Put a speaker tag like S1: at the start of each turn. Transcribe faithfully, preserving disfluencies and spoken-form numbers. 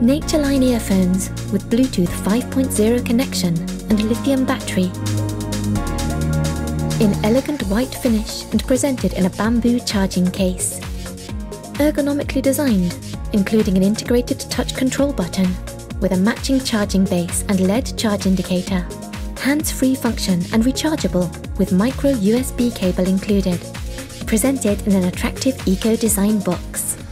S1: Nature Line earphones with Bluetooth five point oh connection and lithium battery. In elegant white finish and presented in a bamboo charging case. Ergonomically designed, including an integrated touch control button with a matching charging base and L E D charge indicator. Hands-free function and rechargeable with micro U S B cable included. Presented in an attractive eco-design box.